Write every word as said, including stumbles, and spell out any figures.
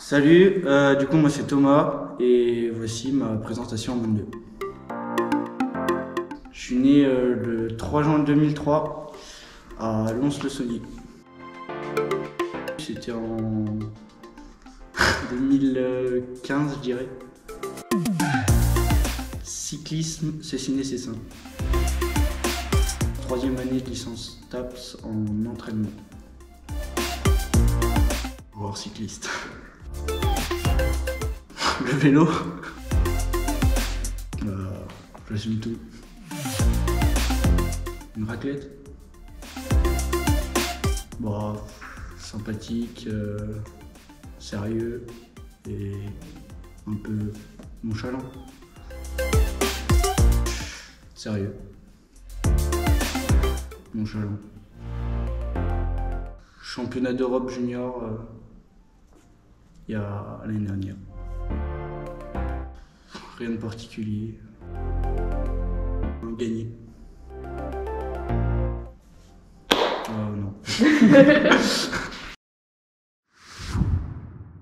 Salut, euh, du coup moi c'est Thomas et voici ma présentation en monde deux. Je suis né euh, le trois juin deux mille trois à Lons-le-Saunier. C'était en deux mille quinze je dirais. Cyclisme, c'est ciné, c'est ça. Troisième année de licence T A P S en entraînement. Voire cycliste. Le vélo. Euh, J'assume tout. Une raclette. Bon, sympathique, euh, sérieux et un peu nonchalant. Sérieux. Nonchalant. Championnat d'Europe junior euh, il y a l'année dernière. Rien de particulier. Gagné. Oh non.